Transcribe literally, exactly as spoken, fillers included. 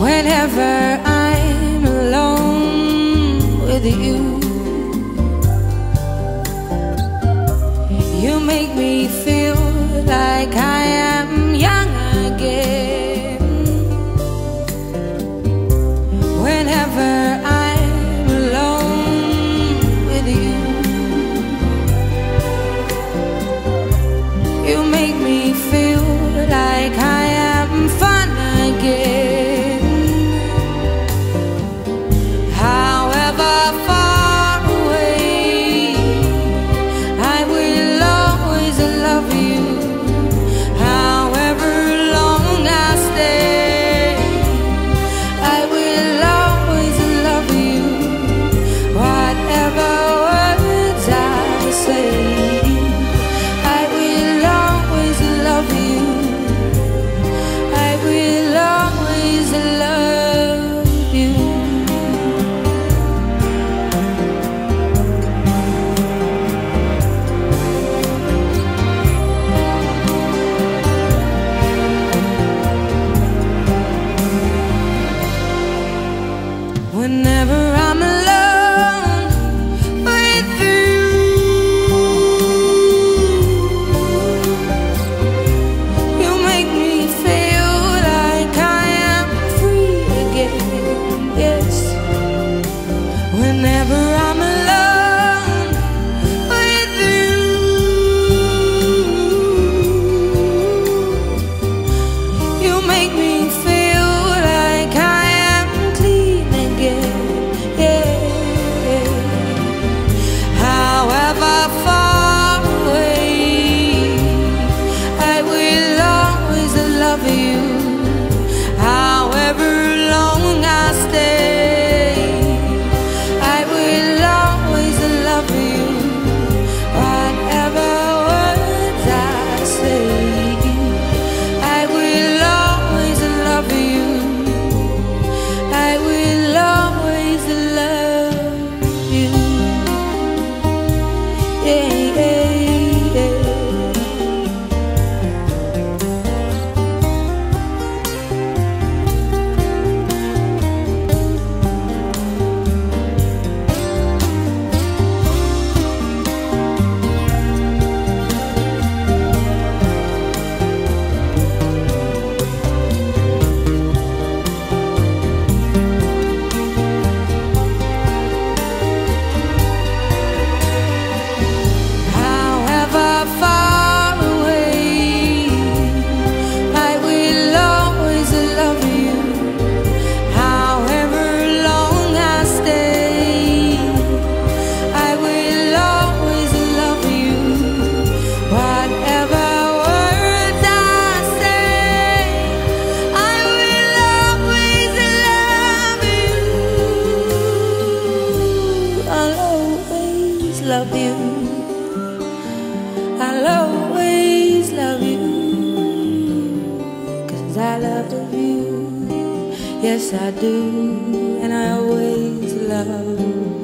Whenever I'm alone with you, you make me feel like I am young again. Whenever I'm alone with you, you make me feel like I am fun again. However far away, I will always love you. However long I stay, I will always love you. Whatever words I say, I will always love you. I will always love you. Whenever I'm alone with you, you make me feel like I am free again. Yes. Whenever I'm alone with you, you make me feel like I am clean again. Yeah. However far away, I will always love you. However long I stay, I will always love you. Whatever words I say, I will always love you. I will always love you. Yeah, yeah, yeah. However far away, I will always love you. However long I stay, I will always love you. Whatever words I say, I will always love you. I'll always love you. I'll always love you, 'cause I love you. Yes, I do, and I always love